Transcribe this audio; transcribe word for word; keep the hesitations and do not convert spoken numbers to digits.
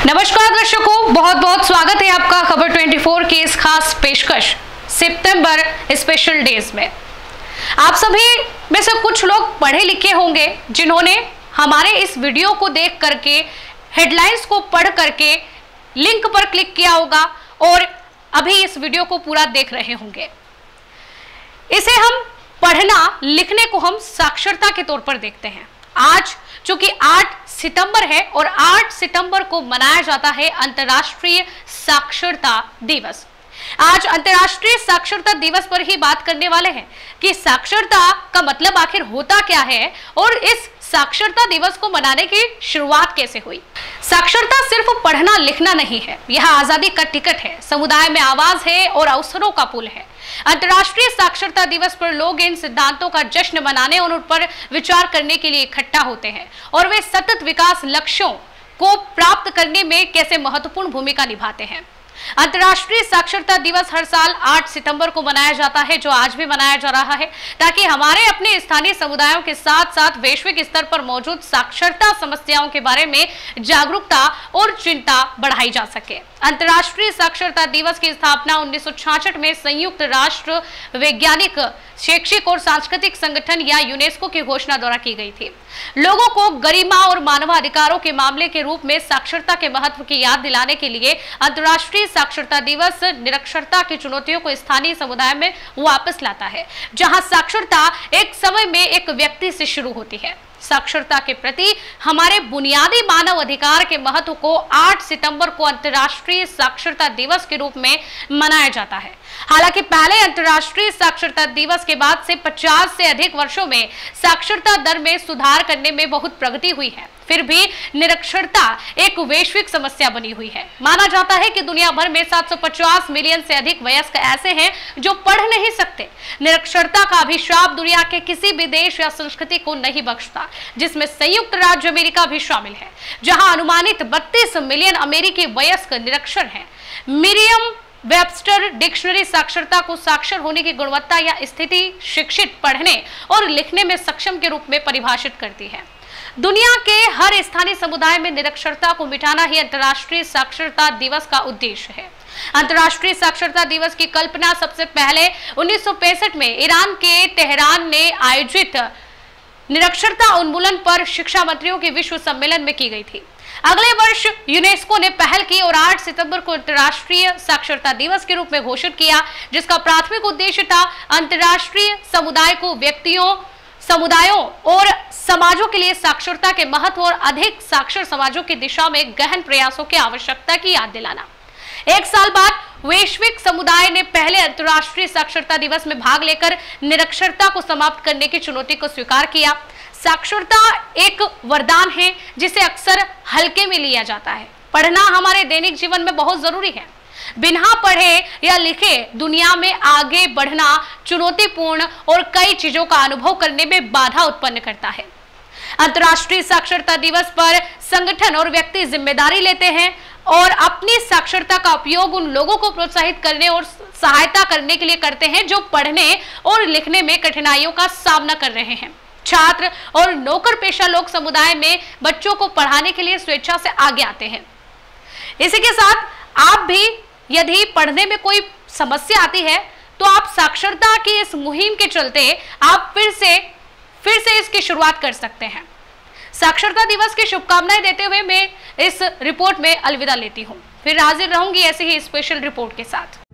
नमस्कार दर्शकों, बहुत बहुत स्वागत है आपका खबर चौबीस के इस खास पेशकश सितंबर स्पेशल डेज में। आप सभी में से कुछ लोग पढ़े लिखे होंगे जिन्होंने हमारे इस वीडियो को देख करके हेडलाइंस को पढ़ करके लिंक पर क्लिक किया होगा और अभी इस वीडियो को पूरा देख रहे होंगे। इसे हम पढ़ना लिखने को हम साक्षरता के तौर पर देखते हैं। आज चूंकि आठ सितंबर है और आठ सितंबर को मनाया जाता है अंतर्राष्ट्रीय साक्षरता दिवस। आज अंतर्राष्ट्रीय साक्षरता दिवस पर ही बात करने वाले हैं कि साक्षरता का मतलब आखिर होता क्या है और इस साक्षरता दिवस को मनाने की शुरुआत कैसे हुई। साक्षरता सिर्फ पढ़ना लिखना नहीं है, यह आजादी का टिकट है, समुदाय में आवाज है और अवसरों का पुल है। अंतर्राष्ट्रीय साक्षरता दिवस पर लोग इन सिद्धांतों का जश्न मनाने और उन पर विचार करने के लिए इकट्ठा होते हैं और वे सतत विकास लक्ष्यों को प्राप्त करने में कैसे महत्वपूर्ण भूमिका निभाते हैं। अंतर्राष्ट्रीय साक्षरता दिवस हर साल आठ सितंबर को मनाया जाता है, जो आज भी मनाया जा रहा है, ताकि हमारे अपने स्थानीय समुदायों के साथ साथ वैश्विक स्तर पर मौजूद साक्षरता समस्याओं के बारे में जागरूकता और चिंता बढ़ाई जा सके। अंतर्राष्ट्रीय साक्षरता दिवस की स्थापना उन्नीस सौ छियासठ में संयुक्त राष्ट्र वैज्ञानिक, शैक्षिक और सांस्कृतिक संगठन या यूनेस्को की घोषणा द्वारा की गई थी। लोगों को गरिमा और मानवाधिकारों के मामले के रूप में साक्षरता के महत्व की याद दिलाने के लिए अंतर्राष्ट्रीय साक्षरता दिवस निरक्षरता की चुनौतियों को स्थानीय समुदाय में वापस लाता है, जहां साक्षरता एक समय में एक व्यक्ति से शुरू होती है। साक्षरता के प्रति हमारे बुनियादी मानव अधिकार के महत्व को आठ सितंबर को अंतर्राष्ट्रीय साक्षरता दिवस के रूप में मनाया जाता है। हालांकि पहले अंतर्राष्ट्रीय साक्षरता दिवस के बाद से पचास से अधिक वर्षों में साक्षरता दर में सुधार करने में बहुत प्रगति हुई है, फिर भी निरक्षरता एक वैश्विक समस्या बनी हुई है। माना जाता है कि दुनिया भर में सात सौ पचास मिलियन से अधिक वयस्क ऐसे हैं जो पढ़ नहीं सकते। निरक्षरता का अभिशाप दुनिया के किसी भी देश या संस्कृति को नहीं बख्शता, जिसमें संयुक्त राज्य अमेरिका भी शामिल है, जहां अनुमानित बत्तीस मिलियन अमेरिकी वयस्क निरक्षर हैं। मरियम वेबस्टर डिक्शनरी साक्षरता को साक्षर होने की गुणवत्ता या स्थिति शिक्षित, पढ़ने और लिखने में सक्षम के रूप में परिभाषित करती है। दुनिया के हर स्थानीय समुदाय में निरक्षरता को मिटाना ही अंतर्राष्ट्रीय साक्षरता दिवस का उद्देश्य है। अंतर्राष्ट्रीय साक्षरता दिवस की कल्पना सबसे पहले उन्नीस सौ पैंसठ में ईरान के तेहरान ने आयोजित निरक्षरता उन्मूलन पर शिक्षा मंत्रियों के विश्व सम्मेलन में की गई थी। अगले वर्ष यूनेस्को ने पहल की और आठ सितंबर को अंतर्राष्ट्रीय साक्षरता दिवस के रूप में घोषित किया, जिसका प्राथमिक उद्देश्य था अंतर्राष्ट्रीय समुदाय को व्यक्तियों, समुदायों और समाजों के लिए साक्षरता के महत्व और अधिक साक्षर समाजों की दिशा में गहन प्रयासों की आवश्यकता की याद दिलाना। एक साल बाद वैश्विक समुदाय ने पहले अंतर्राष्ट्रीय साक्षरता दिवस में भाग लेकर निरक्षरता को समाप्त करने की चुनौती को स्वीकार किया। साक्षरता एक वरदान है जिसे अक्सर हल्के में लिया जाता है। पढ़ना हमारे दैनिक जीवन में बहुत जरूरी है। बिना पढ़े या लिखे दुनिया में आगे बढ़ना चुनौतीपूर्ण और कई चीजों का अनुभव करने में बाधा उत्पन्न करता है। अंतर्राष्ट्रीय साक्षरता दिवस पर संगठन और व्यक्ति जिम्मेदारी लेते हैं और अपनी साक्षरता का उपयोग उन लोगों को प्रोत्साहित करने और सहायता करने के लिए करते हैं जो पढ़ने और लिखने में कठिनाइयों का सामना कर रहे हैं। छात्र और नौकर पेशा लोग समुदाय में बच्चों को पढ़ाने के लिए स्वेच्छा से आगे आते हैं। इसी के साथ आप भी यदि पढ़ने में कोई समस्या आती है तो आप साक्षरता की इस मुहिम के चलते आप फिर से फिर से इसकी शुरुआत कर सकते हैं। साक्षरता दिवस की शुभकामनाएं देते हुए मैं इस रिपोर्ट में अलविदा लेती हूं। फिर हाजिर रहूंगी ऐसी ही स्पेशल रिपोर्ट के साथ।